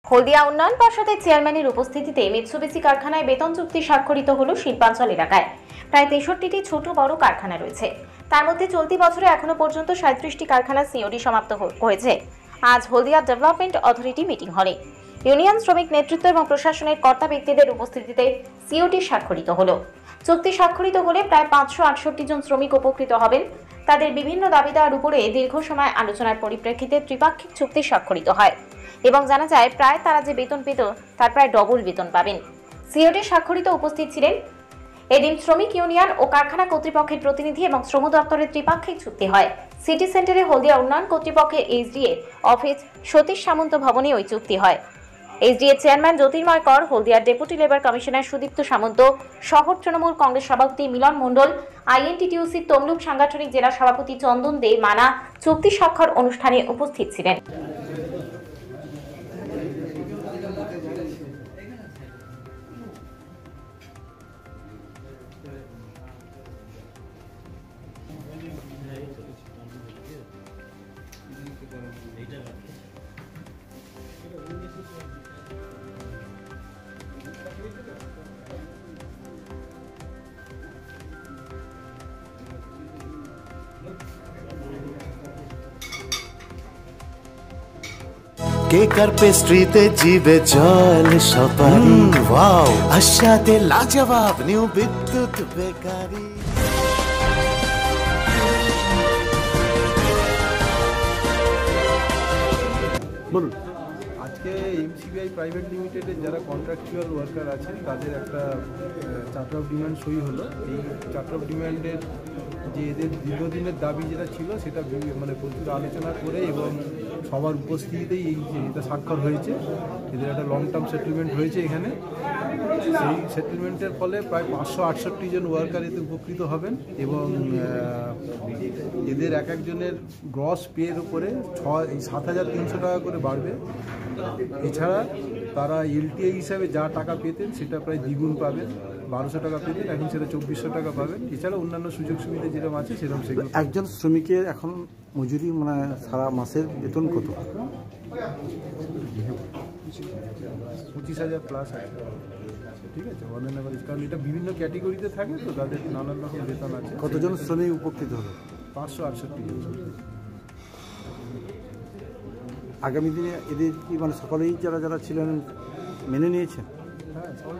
হলদিয়া উন্নয়ন পর্ষদের চেয়ারম্যানের উপস্থিতিতে মিৎসুবিশি কারখানায় বেতন চুক্তি স্বাক্ষরিত হলো শিল্পাঞ্চল এলাকায়। প্রায় 63টি ছোট বড় কারখানা রয়েছে। তার মধ্যে চলতি বছরে এখনো পর্যন্ত 37টি কারখানা সিওডি সমাপ্ত হয়েছে। আজ হলদিয়া ডেভেলপমেন্ট অথরিটি মিটিং হলে ইউনিয়ন শ্রমিক নেতৃত্ব এবং প্রশাসনের কর্তা ব্যক্তিদের উপস্থিতিতে সিওডি স্বাক্ষরিত হলো। চুক্তি স্বাক্ষরিত হলে প্রায় 568 জন শ্রমিক উপকৃত হবেন। তাদের বিভিন্ন দাবি দেওয়ার উপরে দীর্ঘ সময় আলোচনার পরিপ্রেক্ষিতে ত্রিপাক্ষিক চুক্তি স্বাক্ষরিত হয় এবং জানা যায় প্রায় তারা যে বেতন পেত তার প্রায় ডবল বেতন পাবেন। সিওডি স্বাক্ষরিত উপস্থিত ছিলেন এদিন শ্রমিক ইউনিয়ন ও কারখানা কর্তৃপক্ষের প্রতিনিধি এবং শ্রম দপ্তরের ত্রিপাক্ষিক চুক্তি হয়। সিটি সেন্টারে হলদিয়া উন্নয়ন কর্তৃপক্ষের এসডিএ অফিস সতীশ সামন্ত ভবনে ওই চুক্তি হয়। এসডিএ চেয়ারম্যান জ্যোতির্ময় কর, হলদিয়ার deputy labour commissioner Sudipta Samanta, শহর তৃণমূল কংগ্রেস সভাপতি মিলন মণ্ডল, আইএনটিটিউসির তমলুক সাংগঠনিক জেলা সভাপতি চন্দন দে মানা চুক্তি স্বাক্ষর অনুষ্ঠানে উপস্থিত ছিলেন। কেক আর পেস্ট্রিতে জিবে জল সপারি, ওয়াও আশাতে লাজবাব নিউ বিদ্যুৎ বেকারি। বলুন। আজকে এমসিবিআই প্রাইভেট লিমিটেডের যারা কন্ট্রাকচুয়াল ওয়ার্কার আছেন তাদের একটা চার্টার অফ ডিমান্ড সই হলো। এই চার্টার অফ ডিমান্ডের যে এদের দীর্ঘদিনের দাবি যেটা ছিল সেটা মানে প্রচুর আলোচনা করে এবং সবার উপস্থিতিতেই এটা স্বাক্ষর হয়েছে। এদের একটা লং টার্ম সেটেলমেন্ট হয়েছে এখানে। সেই সেটেলমেন্টের ফলে প্রায় 568 জন ওয়ার্কার এতে উপকৃত হবেন এবং এদের এক একজনের গ্রস পের উপরে 7,300 টাকা করে বাড়বে। এছাড়া তারা এলটিআই হিসাবে যা টাকা পেতেন সেটা প্রায় দ্বিগুণ পাবেন। 1200 টাকা পেতেন, এখন সেটা 2400 টাকা পাবেন। এছাড়া অন্যান্য সুযোগ সুবিধা যেরকম আছে সেরকম সেগুলো। একজন শ্রমিকের এখন মজুরি মানে সারা মাসের বেতন কত? 25,000 প্লাস আছে। ঠিক আছে, অন্যান্য কারণ এটা বিভিন্ন ক্যাটেগরিতে থাকে তো তাদের নানান রকম বেতন আছে। কতজন শ্রমিক উপকৃত হবে? 568 জন। আগামী দিনে এদের কি মানে সকলেই যারা যারা ছিলেন মেনে নিয়েছেন? হ্যাঁ, সবাই।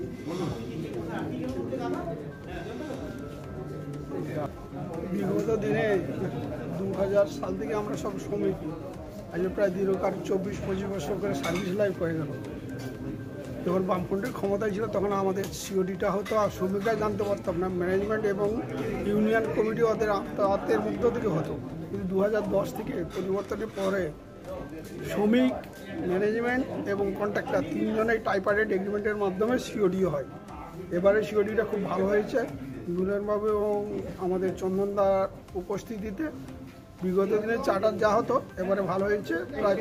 বিগত দিনে 2000 সাল থেকে আমরা সব শ্রমিক, আজ প্রায় দীর্ঘকাল 24-25 বছর করে সার্ভিস লাইফ হয়ে গেল। যখন বামফ্রন্টের ক্ষমতায় ছিল তখন আমাদের সিওডিটা হতো আর শ্রমিকরা জানতে পারতাম না, ম্যানেজমেন্ট এবং ইউনিয়ন কমিটি ওদের আত্মের মধ্য থেকে হতো। কিন্তু 2010 থেকে পরিবর্তনের পরে শ্রমিক, ম্যানেজমেন্ট এবং কন্ট্রাক্টর তিনজনেই টাইপারেট এগ্রিমেন্টের মাধ্যমে সিওডি হয়। এবারে সিওডিটা খুব ভালো হয়েছে দুলেরবাবু এবং আমাদের চন্দনদার উপস্থিতিতে। বিগত দিনে চার্টার যা হতো এবারে ভালো হয়েছে, প্রায়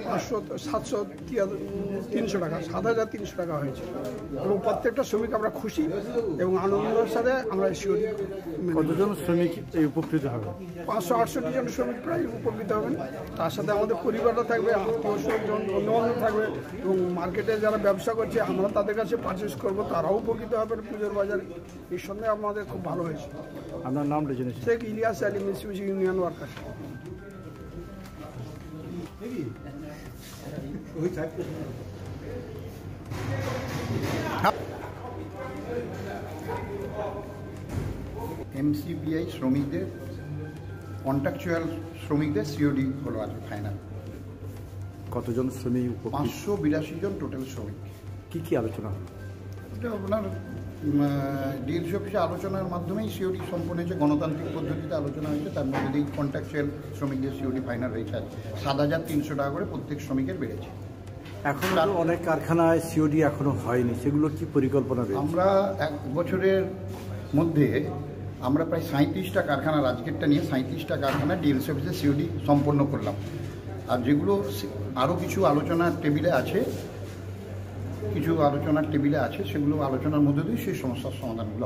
300 টাকা 7,300 টাকা হয়েছে এবং প্রত্যেকটা শ্রমিক আমরা খুশি এবং আনন্দের সাথে আমরা সিওডি। কতজন শ্রমিক উপকৃত হবে? 568 জন শ্রমিক প্রায় উপকৃত হবেন। তার সাথে আমাদের পরিবারটা থাকবে, আত্মীয়স্বজন, বন্ধুবান্ধব থাকবে এবং মার্কেটে যারা ব্যবসা করছে আমরা তাদের কাছে পারচেস করবো, তারাও উপকৃত হবেন পুজোর বাজারে। এই সঙ্গে আমাদের খুব ভালো হয়েছে। আপনার নামটা জেনেছি? Sheikh Ilias Ali, Mitsubishi union worker. MCBI শ্রমিকদের কন্ট্রাকচুয়াল শ্রমিকদের সিওডি হলো আজকে ফাইনাল। কতজন শ্রমিক? 582 জন টোটাল শ্রমিক। কি কি আলোচনা হলো? এটা আপনার ডিএলসি অফিসে আলোচনার মাধ্যমেই সিওডি সম্পন্ন হয়েছে, গণতান্ত্রিক পদ্ধতিতে আলোচনা হয়েছে। তার মধ্যে এই কন্ট্রাকচুয়াল শ্রমিকদের সিওডি ফাইনাল হয়েছে। 7,300 টাকা করে প্রত্যেক শ্রমিকের বেড়েছে। এখন অনেক কারখানায় সিওডি এখনো হয়নি, সেগুলো কি পরিকল্পনা? আমরা 1 বছরের মধ্যে আমরা প্রায় 37টা কারখানার, আজকেরটা নিয়ে 37টা কারখানা ডিএলসি অফিসে সিওডি সম্পন্ন করলাম। আর যেগুলো আরও কিছু আলোচনার টেবিলে আছে, সেগুলো আলোচনার মধ্যে দিয়ে সেই সমস্যার সমাধানগুলো।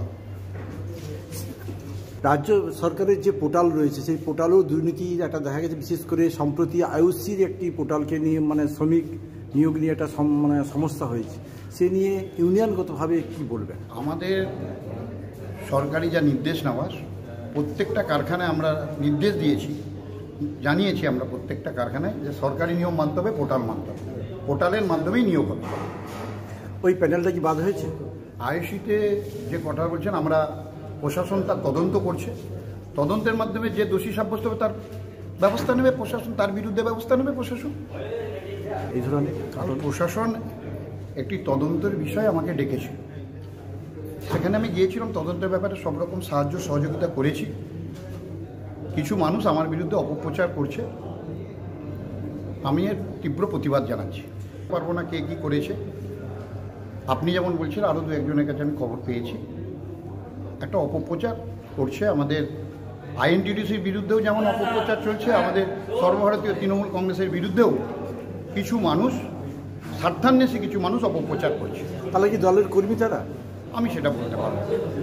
রাজ্য সরকারের যে পোর্টাল রয়েছে সেই পোর্টালেও দুর্নীতির একটা দেখা গেছে, বিশেষ করে সম্প্রতি আয়ুষির একটি পোর্টালকে নিয়ে মানে শ্রমিক নিয়োগ নিয়ে একটা মানে সমস্যা হয়েছে, সে নিয়ে ইউনিয়নগতভাবে কি বলবেন? আমাদের সরকারি যা নির্দেশ নেওয়া, প্রত্যেকটা কারখানায় আমরা নির্দেশ দিয়েছি, জানিয়েছি আমরা প্রত্যেকটা কারখানায় যে সরকারি নিয়ম মানতে হবে, পোর্টাল মানতে হবে, পোর্টালের মাধ্যমেই নিয়োগ হবে। ওই প্যানেলটা কি বাদ হয়েছে? আইসিতে যে কথা বলছেন, আমরা প্রশাসন তার তদন্ত করছে, তদন্তের মাধ্যমে যে দোষী সাব্যস্ত হবে তার ব্যবস্থা নেবে প্রশাসন, তার বিরুদ্ধে ব্যবস্থা নেবে প্রশাসন। এই ধরনের কারণ প্রশাসন একটি তদন্তের বিষয় আমাকে ডেকেছে, সেখানে আমি গিয়েছিলাম, তদন্তের ব্যাপারে সব রকম সাহায্য সহযোগিতা করেছি। কিছু মানুষ আমার বিরুদ্ধে অপপ্রচার করছে, আমি এর তীব্র প্রতিবাদ জানাচ্ছি। পারবো না কে কী করেছে, আপনি যেমন বলছেন আরও দু একজনের কাছে আমি খবর পেয়েছি, একটা অপপ্রচার করছে। আমাদের আইএনটিডিসির বিরুদ্ধেও যেমন অপপ্রচার চলছে, আমাদের সর্বভারতীয় তৃণমূল কংগ্রেসের বিরুদ্ধেও কিছু মানুষ, স্বার্থান্বেষী কিছু মানুষ অপপ্রচার করছে। তাহলে কি দলের কর্মী তারা? আমি সেটা বলতে পারবো।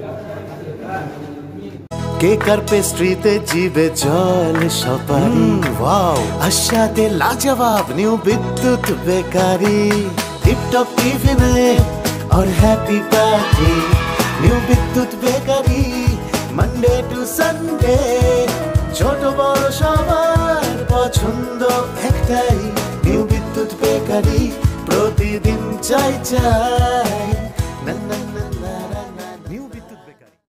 কেকার পেস্ট্রিতে জিবে জল সপারি, ওয়াও আশাতে লাজবাব নিউ বিদ্যুৎ বেকারি, টিপটপ টিফিনে और happy party, new Bidyut bakery, Monday to Sunday, ছোট বড় সবার পছন্দ একটাই, নিউ বিদ্যুৎ বেকারি, প্রতিদিন চাই চাই।